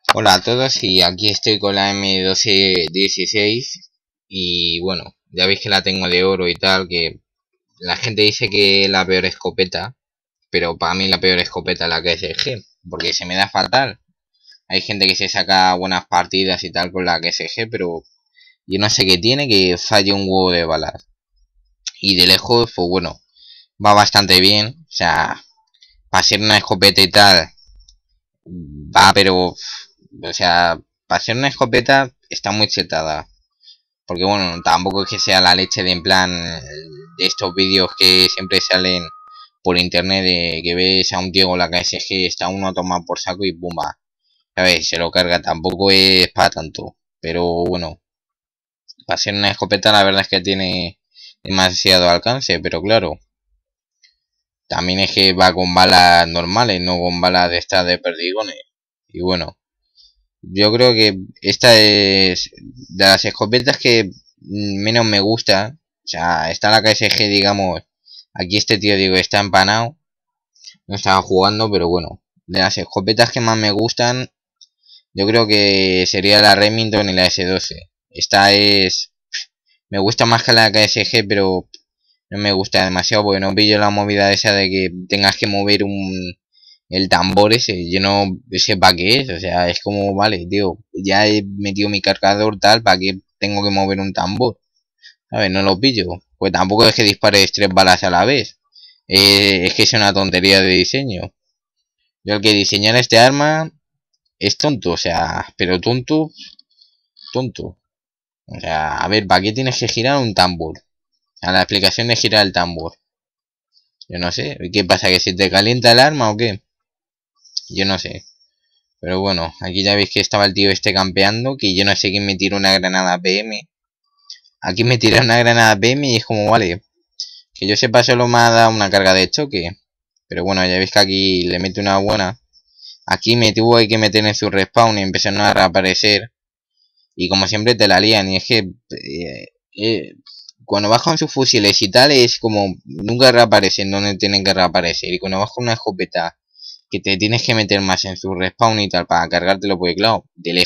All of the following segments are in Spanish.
Hola a todos y aquí estoy con la M1216 y bueno, ya veis que la tengo de oro y tal, que la gente dice que es la peor escopeta, pero para mí la peor escopeta es la KSG, porque se me da fatal. Hay gente que se saca buenas partidas y tal con la KSG, pero yo no sé qué tiene, que falle un huevo de balas. Y de lejos, pues bueno, va bastante bien, o sea, para ser una escopeta y tal, va, pero o sea, para ser una escopeta está muy chetada. Porque bueno, tampoco es que sea la leche de en plan de estos vídeos que siempre salen por internet de que ves a un tío con la KSG, está uno a tomar por saco y pumba. ¿Sabes? Se lo carga, tampoco es para tanto. Pero bueno, para ser una escopeta la verdad es que tiene demasiado alcance, pero claro, también es que va con balas normales, no con balas de estas de perdigones. Y bueno, yo creo que esta es de las escopetas que menos me gusta. O sea, está la KSG, digamos. Aquí este tío, digo, está empanado. No estaba jugando, pero bueno. De las escopetas que más me gustan, yo creo que sería la Remington y la S12. Esta es... Me gusta más que la KSG, pero no me gusta demasiado porque no pillo la movida esa de que tengas que mover el tambor ese, yo no sé para qué es, o sea, es como, vale, tío, ya he metido mi cargador tal, ¿para qué tengo que mover un tambor? ¿Sabes? No lo pillo. Pues tampoco es que dispares 3 balas a la vez. Es que es una tontería de diseño. Yo el que diseñara este arma es tonto, o sea, pero tonto, tonto. O sea, a ver, ¿para qué tienes que girar un tambor? A la explicación de girar el tambor. Yo no sé, ¿qué pasa? ¿Que se te calienta el arma o qué? Yo no sé. Pero bueno, aquí ya veis que estaba el tío este campeando, que yo no sé quién me tiró una granada PM. Aquí me tiró una granada PM y es como, vale, que yo sepa solo me ha dado una carga de choque. Pero bueno, ya veis que aquí le mete una buena. Aquí me tuvo que meter en su respawn y empezaron a reaparecer. Y como siempre te la lían. Y es que cuando vas con sus fusiles y tal es como nunca reaparecen donde tienen que reaparecer. Y cuando vas con una escopeta que te tienes que meter más en su respawn y tal para cargártelo, porque claro,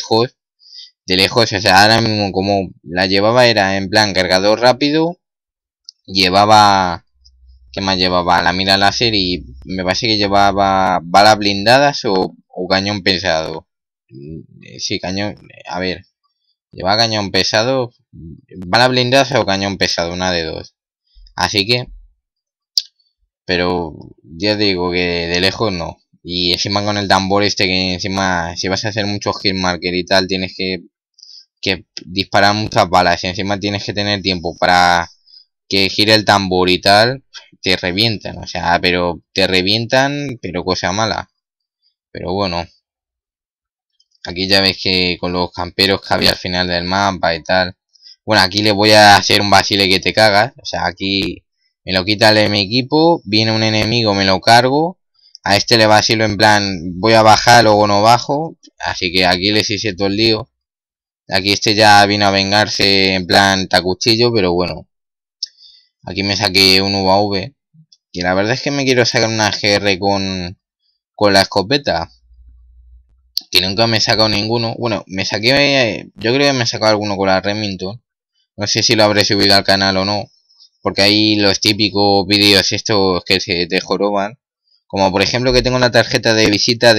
de lejos, o sea, ahora mismo como la llevaba era en plan cargador rápido, llevaba, ¿qué más llevaba? La mira láser y me parece que llevaba balas blindadas o cañón pesado. Sí, cañón, a ver, llevaba cañón pesado, balas blindadas o cañón pesado, una de dos. Así que, pero ya digo que de lejos no. Y encima con el tambor este que encima si vas a hacer muchos hitmarker y tal tienes que disparar muchas balas y encima tienes que tener tiempo para que gire el tambor y tal, te revientan, o sea, pero te revientan, pero cosa mala. Pero bueno, aquí ya ves que con los camperos que había al final del mapa y tal. Bueno, aquí le voy a hacer un basile que te cagas, o sea, aquí me lo quita el de mi equipo, viene un enemigo, me lo cargo. A este le vacilo en plan, voy a bajar, luego no bajo. Así que aquí les hice todo el lío. Aquí este ya vino a vengarse en plan tacuchillo, pero bueno. Aquí me saqué un UAV. Y la verdad es que me quiero sacar una GR con la escopeta. Que nunca me he sacado ninguno. Bueno, me saqué... Yo creo que me he sacado alguno con la Remington. No sé si lo habré subido al canal o no. Porque hay los típicos vídeos estos que se te joroban. Como por ejemplo que tengo una tarjeta de visita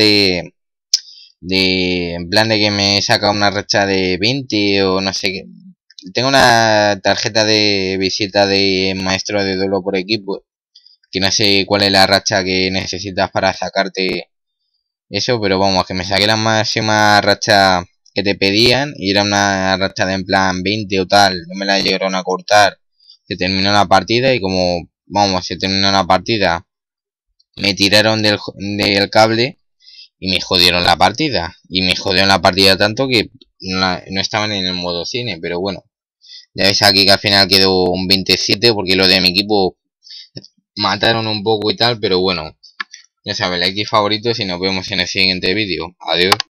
en plan de que me saca una racha de 20 o no sé qué. Tengo una tarjeta de visita de maestro de duelo por equipo, que no sé cuál es la racha que necesitas para sacarte eso, pero vamos, que me saqué la máxima racha que te pedían y era una racha de en plan 20 o tal, no me la llegaron a cortar, se terminó la partida y como, vamos, se terminó la partida, me tiraron del cable y me jodieron la partida. Y me jodieron la partida tanto que no estaban en el modo cine, pero bueno. Ya veis aquí que al final quedó un 27 porque los de mi equipo mataron un poco y tal, pero bueno. Ya sabes, like y favoritos y nos vemos en el siguiente vídeo. Adiós.